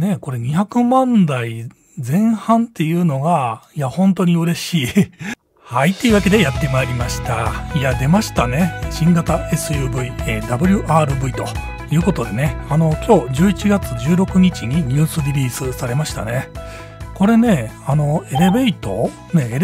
ね、これ200万台前半っていうのが、いや、本当に嬉しい。はい、というわけでやってまいりました。いや、出ましたね。新型 SUV、WRV ということでね、今日11月16日にニュースリリースされましたね。これね、エレベート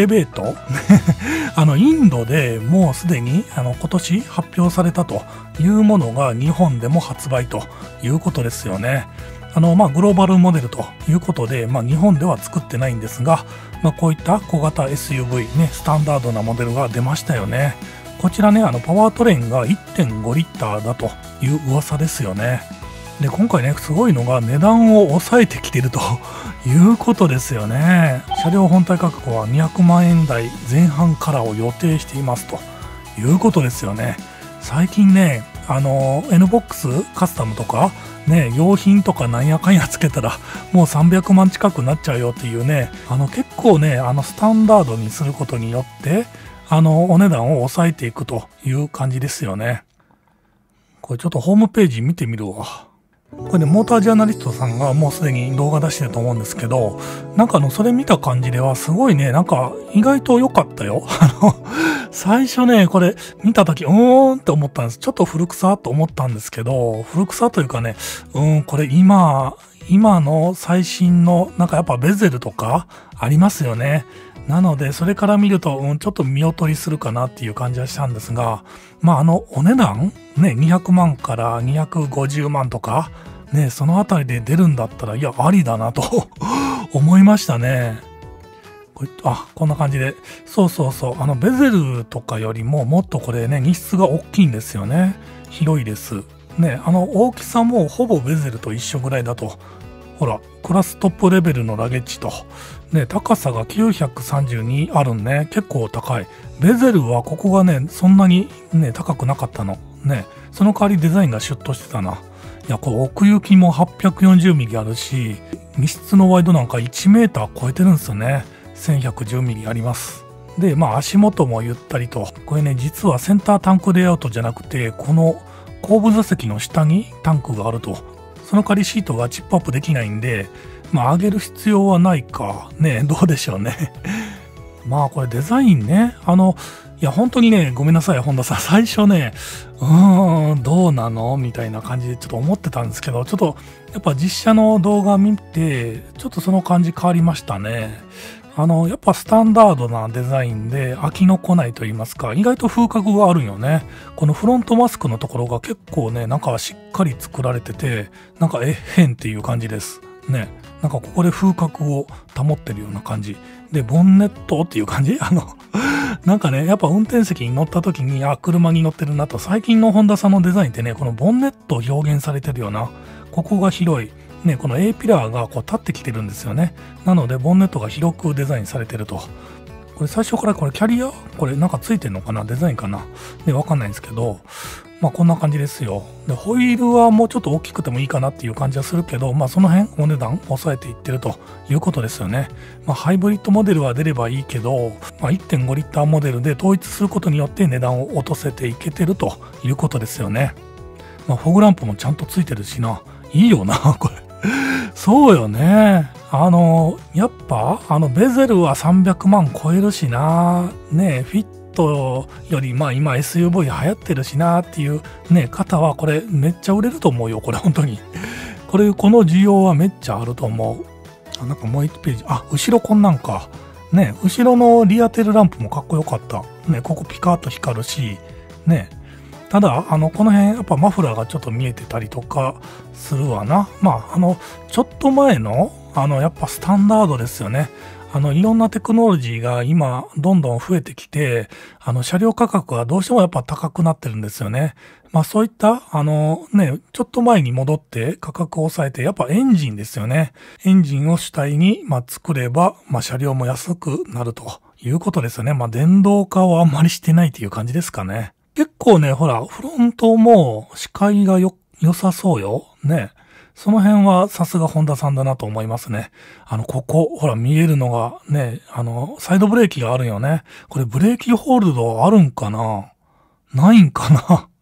インドでもうすでに、今年発表されたというものが日本でも発売ということですよね。グローバルモデルということで、日本では作ってないんですが、こういった小型 SUV ね、スタンダードなモデルが出ましたよね。こちらね、パワートレインが 1.5 リッターだという噂ですよね。で、今回ね、すごいのが値段を抑えてきてるということですよね。車両本体価格は200万円台前半からを予定していますということですよね。最近ね、NBOX カスタムとか、ね、用品とかなんやかんやつけたらもう300万近くなっちゃうよっていうね、結構ね、スタンダードにすることによって、お値段を抑えていくという感じですよね。これちょっとホームページ見てみるわ。これね、モータージャーナリストさんがもうすでに動画出してると思うんですけど、なんかそれ見た感じではすごいね、なんか意外と良かったよ。最初ね、これ見たとき、って思ったんです。ちょっと古臭と思ったんですけど、古臭というかね、これ今の最新の、なんかやっぱベゼルとかありますよね。なので、それから見ると、ちょっと見劣りするかなっていう感じはしたんですが、お値段ね、200万から250万とか、ね、そのあたりで出るんだったら、いや、ありだなと思いましたね。こんな感じで。そう。ベゼルとかよりももっとこれね、荷室が大きいんですよね。広いです。ね、大きさもほぼベゼルと一緒ぐらいだと。ほら、クラストップレベルのラゲッジと。ね、高さが932あるんね。結構高い。ベゼルはここがね、そんなにね、高くなかったの。ね、その代わりデザインがシュッとしてたな。いや、これ奥行きも840ミリあるし、荷室のワイドなんか1メーター超えてるんですよね。1110ミリあります。で、足元もゆったりと。これね、実はセンタータンクレイアウトじゃなくて、この後部座席の下にタンクがあると。その代わりシートがチップアップできないんで、上げる必要はないか。ね、どうでしょうね。これデザインね。いや、本当にね、ごめんなさい、本田さん。最初ね、どうなのみたいな感じでちょっと思ってたんですけど、ちょっと、やっぱ実写の動画見て、ちょっとその感じ変わりましたね。やっぱスタンダードなデザインで飽きのこないと言いますか、意外と風格があるよね。このフロントマスクのところが結構ね、なんかしっかり作られてて、なんか変っていう感じです。ね。なんかここで風格を保ってるような感じ。で、ボンネットっていう感じなんかね、やっぱ運転席に乗った時に、車に乗ってるなと、最近のホンダさんのデザインってね、このボンネットを表現されてるような、ここが広い。ね、この A ピラーがこう立ってきてるんですよね。なので、ボンネットが広くデザインされてると。これ最初からこれキャリアこれなんかついてんのかなデザインかなね、わかんないんですけど、こんな感じですよ。で、ホイールはもうちょっと大きくてもいいかなっていう感じはするけど、その辺お値段抑えていってるということですよね。ハイブリッドモデルは出ればいいけど、1.5 リッターモデルで統一することによって値段を落とせていけてるということですよね。フォグランプもちゃんとついてるしな。いいよな、これ。そうよね。やっぱ、ベゼルは300万超えるしな。ね、フィットより、今 SUV 流行ってるしなっていうね、方はこれめっちゃ売れると思うよ、これ本当に。この需要はめっちゃあると思う。なんかもう1ページ。後ろこんなんか。ね、後ろのリアテールランプもかっこよかった。ね、ここピカーッと光るし、ね。ただ、この辺、やっぱマフラーがちょっと見えてたりとかするわな。ちょっと前の、やっぱスタンダードですよね。いろんなテクノロジーが今、どんどん増えてきて、車両価格はどうしてもやっぱ高くなってるんですよね。そういった、ちょっと前に戻って価格を抑えて、やっぱエンジンですよね。エンジンを主体に、作れば、車両も安くなるということですよね。電動化をあんまりしてないっていう感じですかね。結構ね、ほら、フロントも視界が良さそうよ。ね。その辺はさすがホンダさんだなと思いますね。ここ、ほら見えるのがね、サイドブレーキがあるよね。これブレーキホールドあるんかなないんかな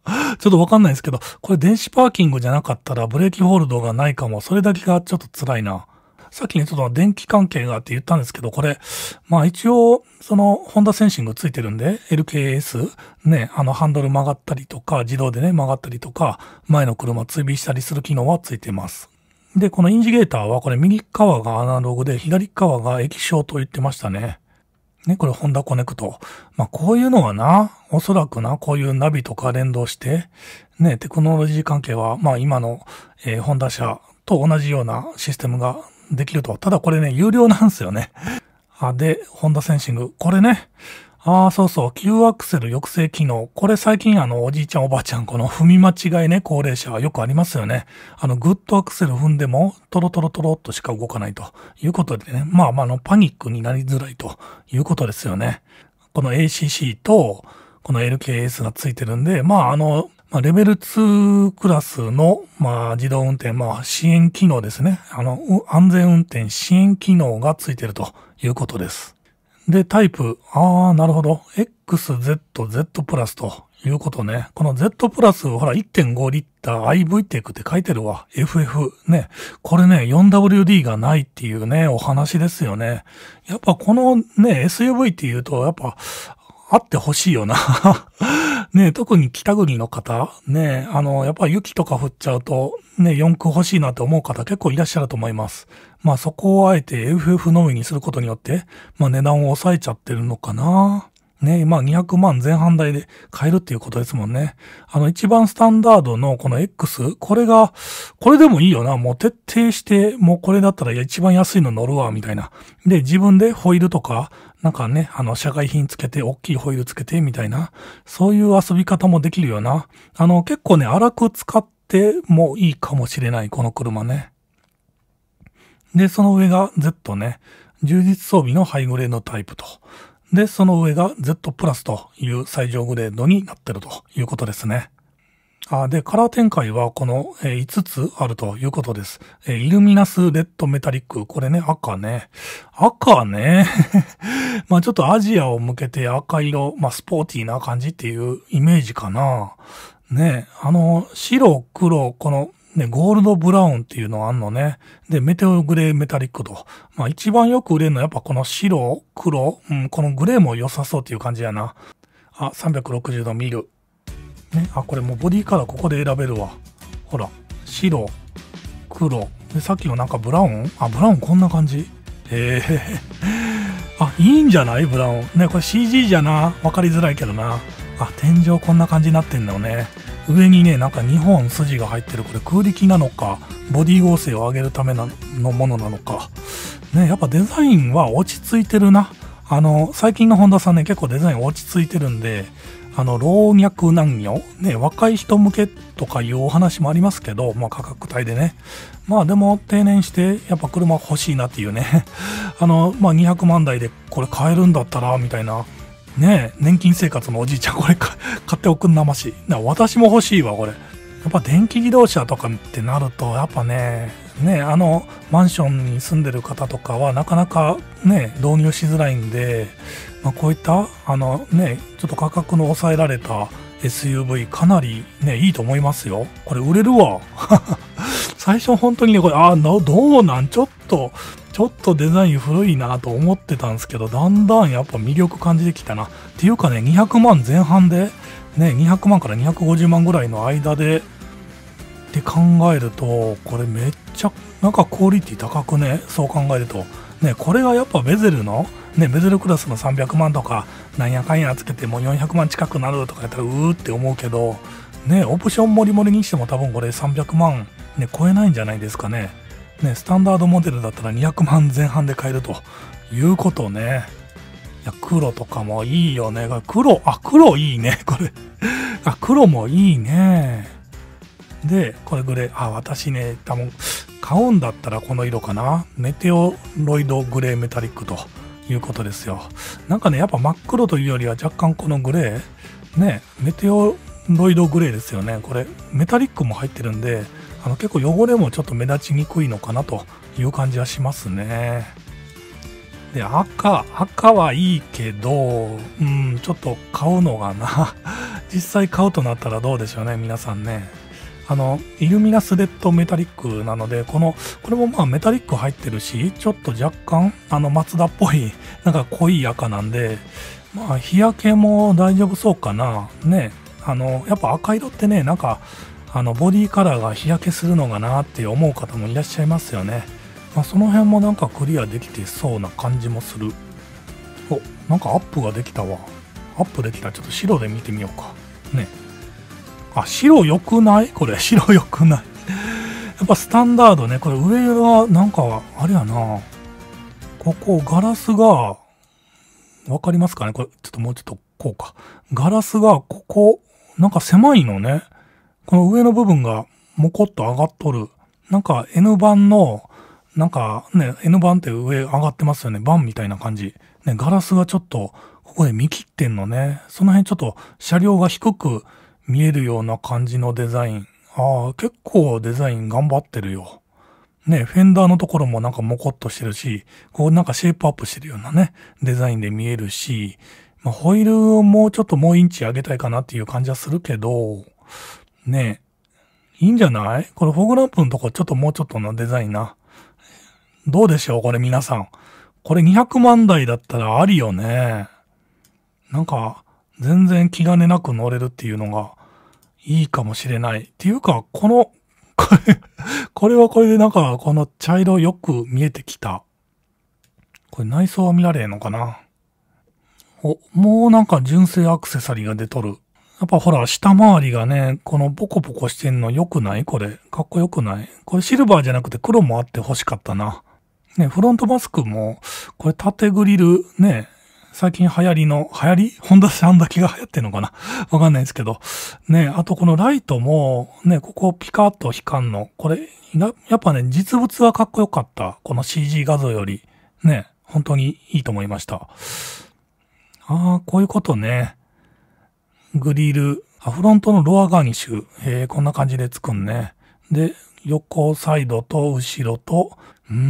ちょっとわかんないですけど、これ電子パーキングじゃなかったらブレーキホールドがないかも。それだけがちょっと辛いな。さっきね、ちょっと電気関係がって言ったんですけど、これ、まあ一応、ホンダセンシングついてるんで、LKS、ね、ハンドル曲がったりとか、自動でね、曲がったりとか、前の車追尾したりする機能はついてます。で、このインジゲーターは、これ右側がアナログで、左側が液晶と言ってましたね。ね、これホンダコネクト。まあこういうのはな、おそらくな、こういうナビとか連動して、ね、テクノロジー関係は、まあ今の、ホンダ車と同じようなシステムができると。ただこれね、有料なんですよね。で、ホンダセンシング。これね。そうそう。急アクセル抑制機能。これ最近おじいちゃんおばあちゃん、この踏み間違いね、高齢者はよくありますよね。グッドアクセル踏んでも、トロトロトロっとしか動かないということでね。まあ、パニックになりづらいということですよね。この ACC と、この LKS がついてるんで、レベル2クラスの、自動運転、支援機能ですね。安全運転支援機能がついてるということです。で、タイプ、なるほど。XZ、Z プラスということね。この Z プラス、ほら、1.5 リッター IV テクって書いてるわ。FF。ね。これね、4WD がないっていうね、お話ですよね。やっぱこのね、SUV っていうと、やっぱ、あってほしいよな。ね、特に北国の方、ね、やっぱ雪とか降っちゃうと、ね、四駆欲しいなって思う方結構いらっしゃると思います。そこをあえて FF のみにすることによって、値段を抑えちゃってるのかな。ね、200万前半台で買えるっていうことですもんね。一番スタンダードのこの X、これでもいいよな。もう徹底して、もうこれだったら一番安いの乗るわ、みたいな。で、自分でホイールとか、なんかね、社外品つけて、大きいホイールつけて、みたいな。そういう遊び方もできるよな。結構ね、荒く使ってもいいかもしれない、この車ね。で、その上が Z ね。充実装備のハイグレードタイプと。で、その上が Z プラスという最上グレードになってるということですね。で、カラー展開はこの5つあるということです。イルミナスレッドメタリック。これね、赤ね。赤ね。ちょっとアジアを向けて赤色、スポーティーな感じっていうイメージかな。ね、白、黒、このね、ゴールドブラウンっていうのがあんのね。で、メテオグレーメタリックと。一番よく売れるのはやっぱこの白、黒、このグレーも良さそうっていう感じやな。360度見る。ね、これもうボディカラーここで選べるわ。ほら、白、黒。で、さっきのなんかブラウン？ブラウンこんな感じ。いいんじゃないブラウン。ね、これ CG じゃな。わかりづらいけどな。天井こんな感じになってんのね。上にね、なんか2本筋が入ってる。これ空力なのか、ボディ剛性を上げるためのものなのか。ね、やっぱデザインは落ち着いてるな。最近のホンダさんね、結構デザイン落ち着いてるんで、老若男女、ね、若い人向けとかいうお話もありますけど、価格帯でね。でも定年して、やっぱ車欲しいなっていうね。200万台でこれ買えるんだったら、みたいな。ねえ、年金生活のおじいちゃんこれ買っておくんなまし。私も欲しいわ、これ。やっぱ電気自動車とかってなると、やっぱね、マンションに住んでる方とかはなかなかね、導入しづらいんで、こういった、ちょっと価格の抑えられた SUV かなりね、いいと思いますよ。これ売れるわ。最初本当にね、これ、どうなんちょっとデザイン古いなと思ってたんですけど、だんだんやっぱ魅力感じてきたな。っていうかね、200万前半で、ね、200万から250万ぐらいの間で、って考えると、これめっちゃ、なんかクオリティ高くね、そう考えると。ね、これがやっぱベゼルの、ね、ベゼルクラスの300万とか、なんやかんやつけても400万近くなるとかやったらって思うけど、ね、オプションもりもりにしても多分これ300万、ね、超えないんじゃないですかね。ね、スタンダードモデルだったら200万前半で買えるということね。いや、黒とかもいいよね。黒いいね、これ。黒もいいね。で、これグレー。私ね、多分、買うんだったらこの色かな。メテオロイドグレーメタリックということですよ。なんかね、やっぱ真っ黒というよりは若干このグレー、ね、メテオロイドグレーですよね。これ、メタリックも入ってるんで、結構汚れもちょっと目立ちにくいのかなという感じはしますね。で、赤はいいけど、ちょっと買うのがな。 実際買うとなったらどうでしょうね、皆さんね。イルミナスレッドメタリックなので、これもまあメタリック入ってるし、ちょっと若干、マツダっぽい、なんか濃い赤なんで、まあ日焼けも大丈夫そうかな。ね。やっぱ赤色ってね、なんか、ボディカラーが日焼けするのかなって思う方もいらっしゃいますよね。まあ、その辺もなんかクリアできてそうな感じもする。お、なんかアップができたわ。アップできた。ちょっと白で見てみようか。ね。あ、白良くない？これ、白良くない。やっぱスタンダードね。これ上が、なんか、あれやな。ここ、ガラスが、わかりますかね？これ、ちょっともうちょっとこうか。ガラスが、ここ、なんか狭いのね。この上の部分が、もこっと上がっとる。なんか N 版の、なんかね、N 版って上上がってますよね。版みたいな感じ。ね、ガラスがちょっと、ここで見切ってんのね。その辺ちょっと、車両が低く、見えるような感じのデザイン。ああ、結構デザイン頑張ってるよ。ね、フェンダーのところもなんかモコっとしてるし、こうなんかシェイプアップしてるようなね、デザインで見えるし、まあ、ホイールをもうちょっともうインチ上げたいかなっていう感じはするけど、ね、いいんじゃない？これフォグランプのとこちょっともうちょっとのデザインな。どうでしょうこれ皆さん。これ200万台だったらありよね。なんか、全然気兼ねなく乗れるっていうのがいいかもしれない。っていうか、これはこれでなんかこの茶色よく見えてきた。これ内装は見られへんのかな？お、もうなんか純正アクセサリーが出とる。やっぱほら、下回りがね、このポコポコしてんの良くない？これ。かっこよくない？これシルバーじゃなくて黒もあって欲しかったな。ね、フロントマスクも、これ縦グリル、ね、最近流行りホンダさんだけが流行ってんのかなわかんないですけど。ね、あとこのライトも、ね、ここピカッと光んの。これ、やっぱね、実物はかっこよかった。この CG 画像より。ね、本当にいいと思いました。ああ、こういうことね。グリル、フロントのロアガーニッシュ。こんな感じでつくんね。で、横サイドと後ろと、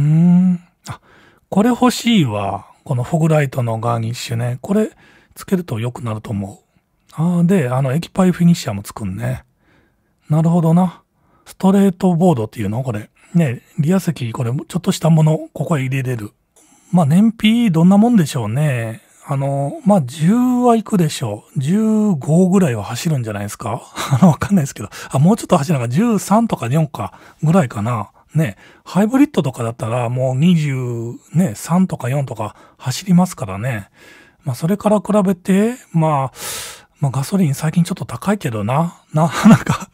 これ欲しいわ。このフォグライトのガーニッシュね。これつけると良くなると思う。で、液パイフィニッシャーもつくんね。なるほどな。ストレートボードっていうのこれ。ね、リア席、これちょっとしたもの、ここへ入れれる。まあ、燃費どんなもんでしょうね。まあ、10はいくでしょう。15ぐらいは走るんじゃないですかわかんないですけど。もうちょっと走るのが13とか4かぐらいかな。ね、ハイブリッドとかだったらもう23とか4とか走りますからね。まあそれから比べて、まあガソリン最近ちょっと高いけどなんか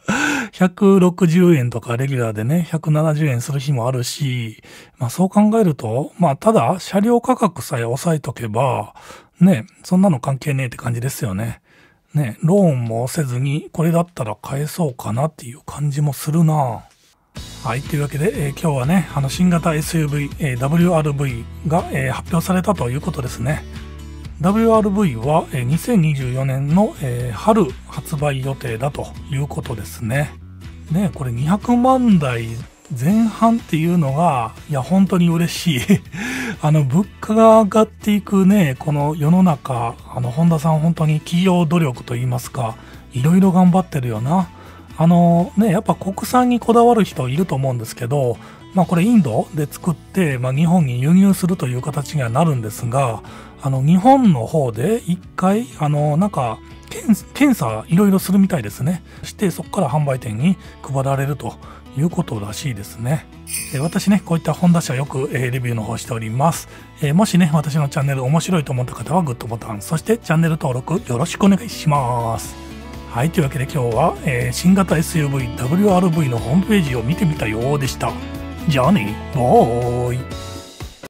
160円とかレギュラーでね、170円する日もあるし、まあそう考えると、まあただ車両価格さえ抑えとけば、ね、そんなの関係ねえって感じですよね。ね、ローンもせずにこれだったら買えそうかなっていう感じもするな。はい。というわけで、今日はね、新型 SUV、WRV が、発表されたということですね。WRV は、2024年の、春発売予定だということですね。ね、これ200万台前半っていうのが、いや、本当に嬉しい。物価が上がっていくね、この世の中、ホンダさん本当に企業努力といいますか、いろいろ頑張ってるよな。やっぱ国産にこだわる人いると思うんですけど、まあこれインドで作って、まあ日本に輸入するという形にはなるんですが、日本の方で一回、なんか、検査いろいろするみたいですね。して、そこから販売店に配られるということらしいですね。私ね、こういったホンダ車よく、レビューの方しております。もしね、私のチャンネル面白いと思った方はグッドボタン、そしてチャンネル登録よろしくお願いします。はい、というわけで今日は、新型 SUV WRV のホームページを見てみたようでした。じゃあね、バイ。